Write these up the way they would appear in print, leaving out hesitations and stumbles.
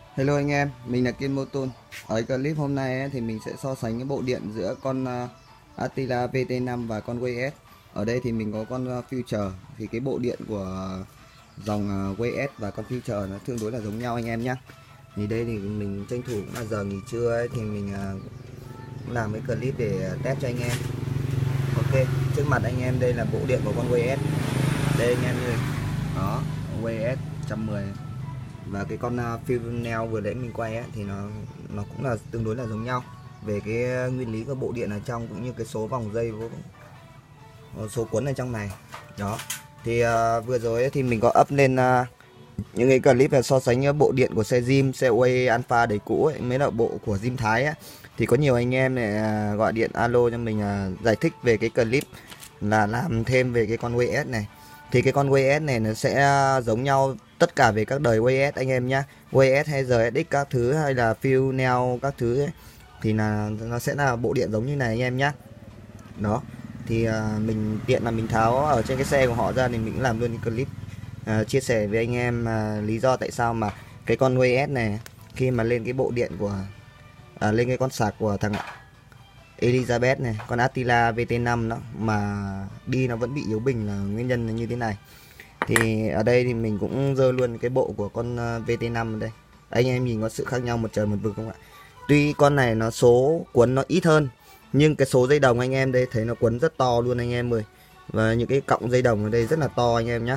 Hello anh em, mình là Kiên Moton. Ở clip hôm nay thì mình sẽ so sánh cái bộ điện giữa con Attila VT5 và con Way S. Ở đây thì mình có con Future, thì cái bộ điện của dòng Way S và con Future nó tương đối là giống nhau anh em nhé. Thì đây thì mình tranh thủ cũng là giờ nghỉ trưa ấy, thì mình làm cái clip để test cho anh em. Ok, trước mặt anh em đây là bộ điện của con Way S. Đây anh em ơi, đó, Way S 110. Và cái con Fuel vừa nãy mình quay ấy, thì nó cũng là tương đối là giống nhau về cái nguyên lý của bộ điện ở trong, cũng như cái số vòng dây số cuốn ở trong này. Đó thì vừa rồi ấy, thì mình có up lên những cái clip về so sánh bộ điện của xe Zim, xe Way Alpha đời cũ ấy, mấy là bộ của Zim Thái ấy. Thì có nhiều anh em này gọi điện alo cho mình giải thích về cái clip là làm thêm về cái con Way S này. Thì cái con Way S này nó sẽ giống nhau tất cả về các đời Way S anh em nhá. Way S hay GSX các thứ hay là Fuel Neo các thứ ấy, thì là nó sẽ là bộ điện giống như này anh em nhá. Đó thì mình tiện là mình tháo ở trên cái xe của họ ra thì mình cũng làm luôn cái clip chia sẻ với anh em lý do tại sao mà cái con Way S này khi mà lên cái bộ điện của lên cái con sạc của thằng Elizabeth này, con Attila VT5 đó mà đi nó vẫn bị yếu bình là nguyên nhân là như thế này. Thì ở đây thì mình cũng dơ luôn cái bộ của con VT5 ở đây. Anh em nhìn có sự khác nhau một trời một vực không ạ? Tuy con này nó số cuốn nó ít hơn, nhưng cái số dây đồng anh em đây thấy nó cuốn rất to luôn anh em ơi. Và những cái cọng dây đồng ở đây rất là to anh em nhé.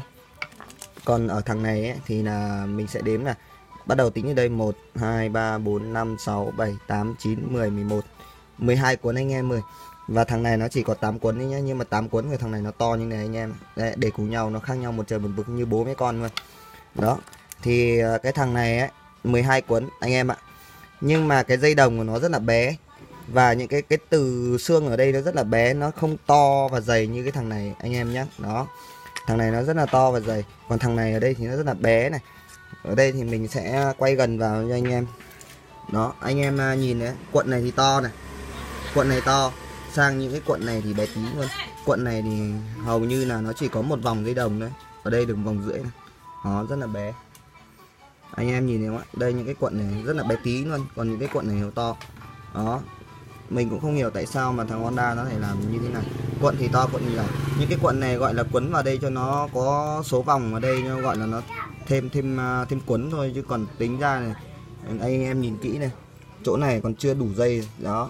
Còn ở thằng này ấy, thì là mình sẽ đếm là bắt đầu tính ở đây 1, 2, 3, 4, 5, 6, 7, 8, 9, 10, 11 12 cuốn anh em ơi. Và thằng này nó chỉ có 8 cuốn đấy nhá, nhưng mà 8 cuốn của thằng này nó to như này anh em. Đấy, để cùng nhau nó khác nhau một trời một vực như bố mấy con luôn. Đó. Thì cái thằng này ấy 12 cuốn anh em ạ. Nhưng mà cái dây đồng của nó rất là bé. Và những cái từ xương ở đây nó rất là bé, nó không to và dày như cái thằng này anh em nhé. Đó. Thằng này nó rất là to và dày, còn thằng này ở đây thì nó rất là bé này. Ở đây thì mình sẽ quay gần vào cho anh em. Đó, anh em nhìn đấy, cuộn này thì to này. Cuộn này to, sang những cái cuộn này thì bé tí luôn. Cuộn này thì hầu như là nó chỉ có một vòng dây đồng thôi. Ở đây được vòng rưỡi này. Nó rất là bé. Anh em nhìn thấy không ạ? Đây những cái cuộn này rất là bé tí luôn, còn những cái cuộn này nó to. Đó. Mình cũng không hiểu tại sao mà thằng Honda nó thể làm như thế này. Cuộn thì to, cuộn thì nhỏ. Những cái cuộn này gọi là quấn vào đây cho nó có số vòng ở đây, nó gọi là nó thêm quấn thôi, chứ còn tính ra này anh em nhìn kỹ này, chỗ này còn chưa đủ dây. Đó,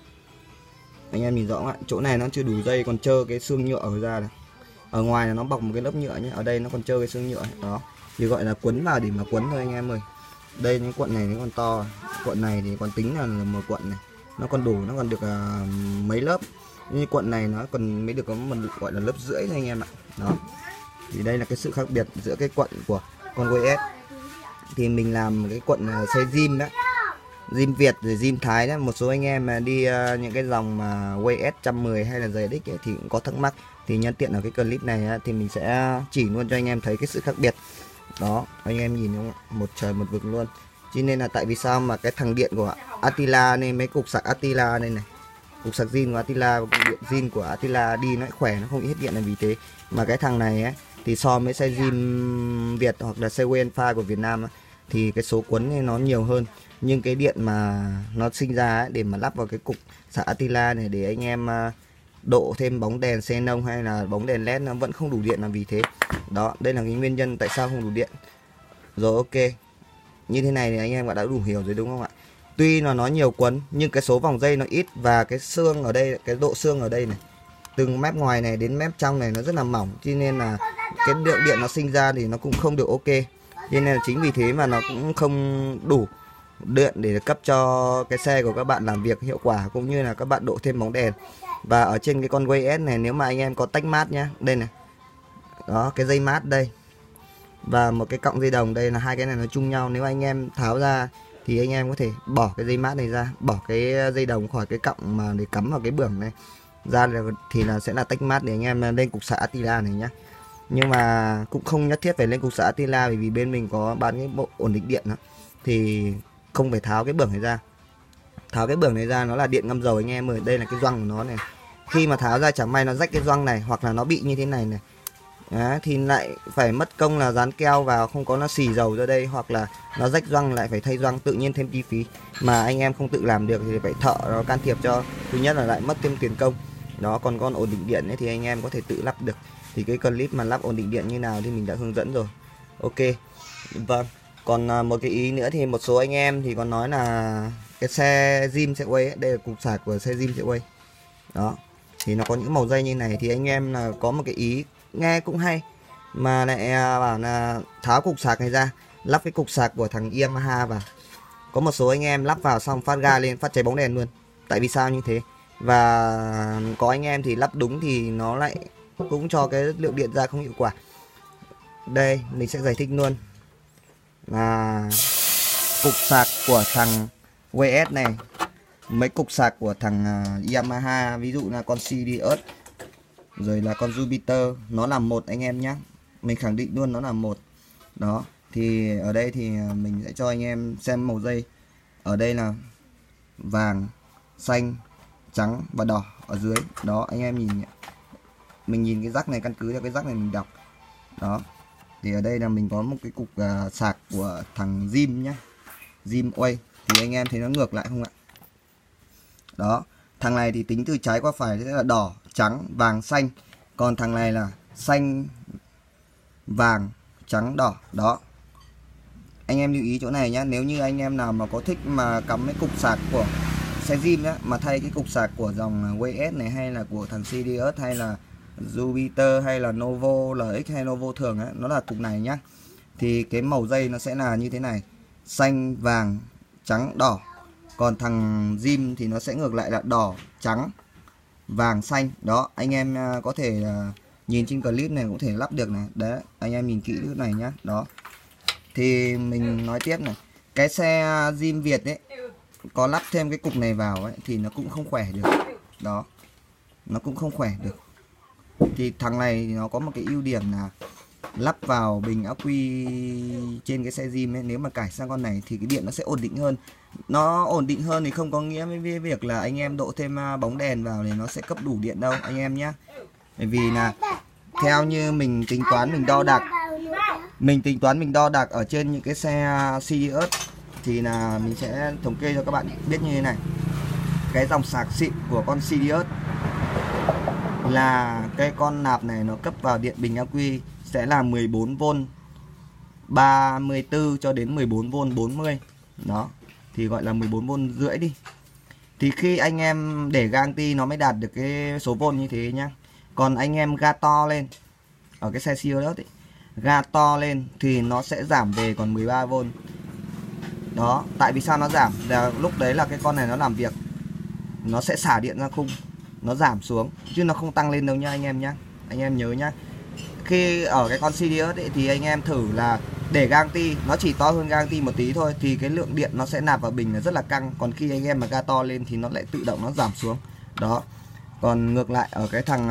anh em nhìn rõ không ạ? Chỗ này nó chưa đủ dây, còn trơ cái xương nhựa ở ra này. Ở ngoài là nó bọc một cái lớp nhựa nhé, ở đây nó còn trơ cái xương nhựa ấy. Đó thì gọi là quấn vào để mà quấn thôi anh em ơi. Đây những cuộn này nó còn to, cuộn này thì còn tính là một cuộn này nó còn đủ, nó còn được mấy lớp. Như cuộn này nó còn mới được có một gọi là lớp rưỡi thôi anh em ạ. Đó thì đây là cái sự khác biệt giữa cái cuộn của con Way S. Thì mình làm cái cuộn xe Zim đó, Zim Việt rồi Zim Thái đó. Một số anh em mà đi những cái dòng mà Way S 110 hay là GSX ấy, thì cũng có thắc mắc, thì nhân tiện ở cái clip này thì mình sẽ chỉ luôn cho anh em thấy cái sự khác biệt. Đó, anh em nhìn không ạ? Một trời một vực luôn. Cho nên là tại vì sao mà cái thằng điện của Attila này, mấy cục sạc Attila đây này, cục sạc zin của Attila và cục điện zin của Attila đi nó khỏe, nó không hết điện là vì thế. Mà cái thằng này ấy, thì so với xe zin Việt hoặc là xe Way Alpha của Việt Nam ấy, thì cái số cuốn nó nhiều hơn. Nhưng cái điện mà nó sinh ra ấy, để mà lắp vào cái cục sạc Attila này để anh em độ thêm bóng đèn xenon hay là bóng đèn led nó vẫn không đủ điện là vì thế. Đó, đây là cái nguyên nhân tại sao không đủ điện. Rồi ok, như thế này thì anh em đã đủ hiểu rồi đúng không ạ? Tuy là nó nhiều quấn nhưng cái số vòng dây nó ít, và cái xương ở đây, cái độ xương ở đây này, từng mép ngoài này đến mép trong này nó rất là mỏng, cho nên là cái lượng điện nó sinh ra thì nó cũng không được ok. Cho nên là chính vì thế mà nó cũng không đủ điện để cấp cho cái xe của các bạn làm việc hiệu quả, cũng như là các bạn độ thêm bóng đèn. Và ở trên cái con Way S này, nếu mà anh em có tách mát nhá, đây này, đó cái dây mát đây và một cái cọng dây đồng đây, là hai cái này nó chung nhau. Nếu anh em tháo ra thì anh em có thể bỏ cái dây mát này ra, bỏ cái dây đồng khỏi cái cọng mà để cắm vào cái bưởng này ra, thì là sẽ là tách mát để anh em lên cục sạc Attila này nhá. Nhưng mà cũng không nhất thiết phải lên cục sạc Attila, bởi vì bên mình có bán cái bộ ổn định điện đó, thì không phải tháo cái bưởng này ra. Tháo cái bưởng này ra nó là điện ngâm dầu anh em ơi. Đây là cái gioăng của nó này. Khi mà tháo ra chẳng may nó rách cái gioăng này, hoặc là nó bị như thế này này, Đó, thì lại phải mất công là dán keo vào, không có nó xì dầu ra đây, hoặc là nó rách gioăng lại phải thay gioăng, tự nhiên thêm chi phí. Mà anh em không tự làm được thì phải thợ nó can thiệp cho, thứ nhất là lại mất thêm tiền công. Đó, còn con ổn định điện ấy thì anh em có thể tự lắp được. Thì cái clip mà lắp ổn định điện như nào thì mình đã hướng dẫn rồi. Ok. Vâng. Còn một cái ý nữa thì một số anh em thì còn nói là cái xe Jim Segway ấy, đây là cục sạc của xe Jim Segway. Đó. Thì nó có những màu dây như này, thì anh em là có một cái ý nghe cũng hay, mà lại bảo là tháo cục sạc này ra, lắp cái cục sạc của thằng Yamaha vào. Có một số anh em lắp vào xong phát ga lên, phát cháy bóng đèn luôn. Tại vì sao như thế? Và có anh em thì lắp đúng thì nó lại cũng cho cái lượng điện ra không hiệu quả. Đây mình sẽ giải thích luôn là cục sạc của thằng WS này, mấy cục sạc của thằng Yamaha, ví dụ là con Sirius rồi là con Jupiter, nó là một anh em nhé, mình khẳng định luôn nó là một. Đó, thì ở đây thì mình sẽ cho anh em xem màu dây. Ở đây là vàng, xanh, trắng và đỏ ở dưới. Đó, anh em nhìn, mình nhìn cái rắc này, căn cứ theo cái rắc này mình đọc. Đó, thì ở đây là mình có một cái cục sạc của thằng Jim nhé, Jim Way. Thì anh em thấy nó ngược lại không ạ? Đó, thằng này thì tính từ trái qua phải sẽ là đỏ, trắng, vàng, xanh. Còn thằng này là xanh, vàng, trắng, đỏ. Đó, anh em lưu ý chỗ này nhé. Nếu như anh em nào mà có thích mà cắm cái cục sạc của xe Jim nhá, mà thay cái cục sạc của dòng WS này, hay là của thằng Sirius, hay là Jupiter, hay là Novo LX, hay Novo thường ấy, nó là cục này nhá. Thì cái màu dây nó sẽ là như thế này: xanh, vàng, trắng, đỏ. Còn thằng Jim thì nó sẽ ngược lại là đỏ, trắng, vàng, xanh. Đó, anh em có thể nhìn trên clip này cũng thể lắp được này. Đấy, anh em nhìn kỹ cái này nhá. Đó, thì mình nói tiếp này, cái xe Jim Việt ấy có lắp thêm cái cục này vào ấy thì nó cũng không khỏe được. Đó, nó cũng không khỏe được. Thì thằng này thì nó có một cái ưu điểm là lắp vào bình ắc quy trên cái xe Jim ấy, nếu mà cải sang con này thì cái điện nó sẽ ổn định hơn. Nó ổn định hơn thì không có nghĩa với việc là anh em độ thêm bóng đèn vào thì nó sẽ cấp đủ điện đâu anh em nhé. Bởi vì là theo như mình tính toán, mình đo đạc ở trên những cái xe Sirius thì là mình sẽ thống kê cho các bạn biết như thế này. Cái dòng sạc xịn của con Sirius là cái con nạp này nó cấp vào điện bình ắc quy sẽ là 14V 34 cho đến 14V 40. Đó, thì gọi là 14V rưỡi đi. Thì khi anh em để gang ti nó mới đạt được cái số vôn như thế nhá. Còn anh em ga to lên, ở cái xe Sirius ấy, ga to lên thì nó sẽ giảm về còn 13V. Đó, tại vì sao nó giảm? Là lúc đấy là cái con này nó làm việc, nó sẽ xả điện ra khung, nó giảm xuống chứ nó không tăng lên đâu nha anh em nhá. Anh em nhớ nhá. Khi ở cái con Sirius ấy, thì anh em thử là để gang ti nó chỉ to hơn gang ti một tí thôi thì cái lượng điện nó sẽ nạp vào bình là rất là căng. Còn khi anh em mà ga to lên thì nó lại tự động nó giảm xuống. Đó. Còn ngược lại ở cái thằng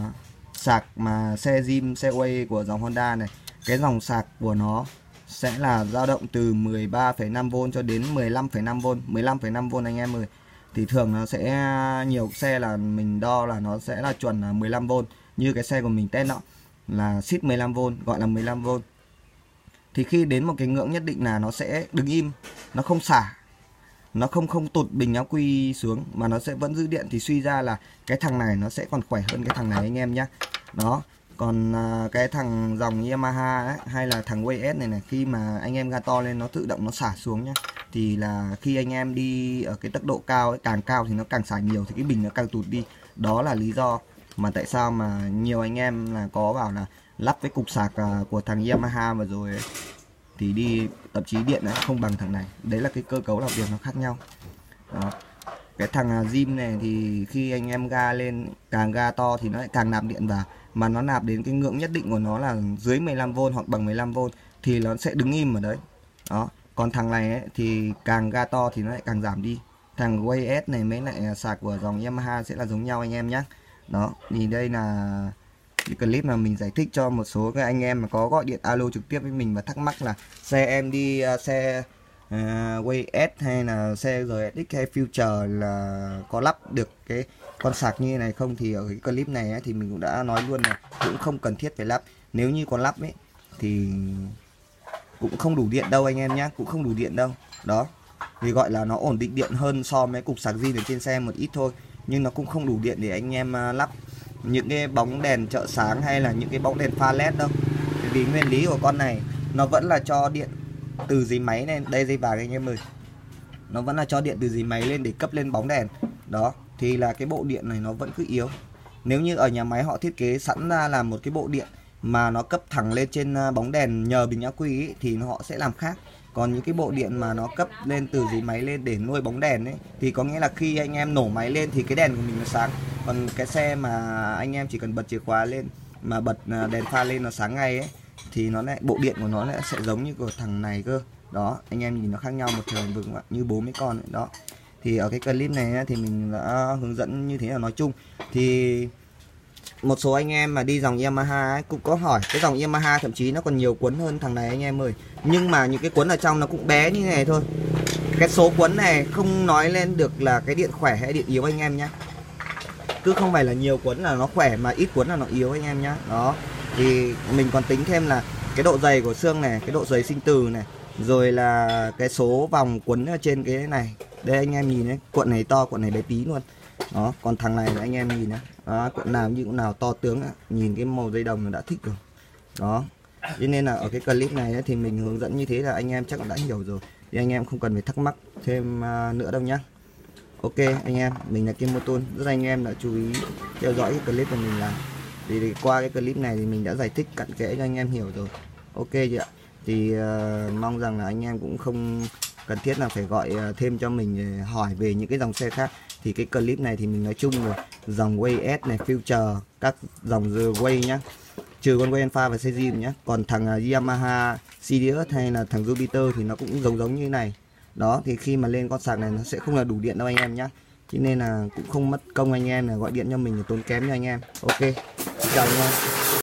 sạc mà xe Jim Segway của dòng Honda này, cái dòng sạc của nó sẽ là dao động từ 13,5V cho đến 15,5V. 15,5V anh em ơi. Thì thường nó sẽ nhiều xe là mình đo là nó sẽ là chuẩn là 15V. Như cái xe của mình test nó là xít 15V, gọi là 15V. Thì khi đến một cái ngưỡng nhất định là nó sẽ đứng im, nó không xả, nó không tụt bình ắc quy xuống mà nó sẽ vẫn giữ điện. Thì suy ra là cái thằng này nó sẽ còn khỏe hơn cái thằng này anh em nhé. Đó, còn cái thằng dòng Yamaha ấy, hay là thằng WS này khi mà anh em ga to lên nó tự động nó xả xuống nhé. Thì là khi anh em đi ở cái tốc độ cao ấy, càng cao thì nó càng xả nhiều thì cái bình nó càng tụt đi. Đó là lý do mà tại sao mà nhiều anh em là có bảo là lắp cái cục sạc của thằng Yamaha mà rồi ấy, thì đi thậm chí điện nó không bằng thằng này. Đấy là cái cơ cấu làm việc nó khác nhau. Đó. Cái thằng Jim này thì khi anh em ga lên, càng ga to thì nó lại càng nạp điện vào, mà nó nạp đến cái ngưỡng nhất định của nó là dưới 15V hoặc bằng 15V thì nó sẽ đứng im ở đấy. Đó. Còn thằng này ấy, thì càng ga to thì nó lại càng giảm đi. Thằng WS này mấy lại sạc của dòng Yamaha sẽ là giống nhau anh em nhé. Đó, thì đây là cái clip mà mình giải thích cho một số các anh em mà có gọi điện alo trực tiếp với mình và thắc mắc là xe em đi xe WS hay là xe RSX hay Future là có lắp được cái con sạc như thế này không. Thì ở cái clip này ấy, thì mình cũng đã nói luôn là cũng không cần thiết phải lắp. nếu như còn lắp ấy thì cũng không đủ điện đâu anh em nhé, cũng không đủ điện đâu. Đó thì gọi là nó ổn định điện hơn so với cục sạc zin ở trên xe một ít thôi, nhưng nó cũng không đủ điện để anh em lắp những cái bóng đèn trợ sáng hay là những cái bóng đèn pha led đâu. Vì nguyên lý của con này nó vẫn là cho điện từ dưới máy lên, đây dây vàng anh em ơi, nó vẫn là cho điện từ dưới máy lên để cấp lên bóng đèn. Đó thì là cái bộ điện này nó vẫn cứ yếu. Nếu như ở nhà máy họ thiết kế sẵn ra là một cái bộ điện mà nó cấp thẳng lên trên bóng đèn nhờ bình ắc quy ấy, thì họ sẽ làm khác. Còn những cái bộ điện mà nó cấp lên từ dưới máy lên để nuôi bóng đèn ấy, thì có nghĩa là khi anh em nổ máy lên thì cái đèn của mình nó sáng. Còn cái xe mà anh em chỉ cần bật chìa khóa lên mà bật đèn pha lên nó sáng ngay ấy, thì nó lại bộ điện của nó lại sẽ giống như của thằng này cơ. Đó anh em nhìn nó khác nhau một trời vực như bố mấy con ấy. Đó thì ở cái clip này thì mình đã hướng dẫn như thế là nói chung. Thì một số anh em mà đi dòng Yamaha ấy cũng có hỏi, cái dòng Yamaha thậm chí nó còn nhiều cuốn hơn thằng này anh em ơi, nhưng mà những cái cuốn ở trong nó cũng bé như thế này thôi. Cái số cuốn này không nói lên được là cái điện khỏe hay điện yếu anh em nhé, cứ không phải là nhiều cuốn là nó khỏe mà ít cuốn là nó yếu anh em nhé. Đó thì mình còn tính thêm là cái độ dày của xương này, cái độ dày sinh từ này, rồi là cái số vòng cuốn ở trên cái này. Đây anh em nhìn đấy, cuộn này to, cuộn này bé tí luôn. Đó còn thằng này anh em nhìn đó, cuộn nào như cuộn nào to tướng, nhìn cái màu dây đồng đã thích rồi. Đó cho nên là ở cái clip này thì mình hướng dẫn như thế là anh em chắc đã hiểu rồi, thì anh em không cần phải thắc mắc thêm nữa đâu nhá. Ok anh em, mình là Kim Moton, rất anh em đã chú ý theo dõi cái clip của mình làm. Thì qua cái clip này thì mình đã giải thích cặn kẽ cho anh em hiểu rồi. Ok chị ạ. Thì mong rằng là anh em cũng không cần thiết là phải gọi thêm cho mình để hỏi về những cái dòng xe khác. Thì cái clip này thì mình nói chung rồi, dòng Way S này, Future, các dòng The Way nhá, trừ con Way Alpha và Seiji nhá. Còn thằng Yamaha Sirius hay là thằng Jupiter thì nó cũng giống như này. Đó thì khi mà lên con sạc này nó sẽ không là đủ điện đâu anh em nhá, cho nên là cũng không mất công anh em là gọi điện cho mình để tốn kém cho anh em. Ok, chào anh em.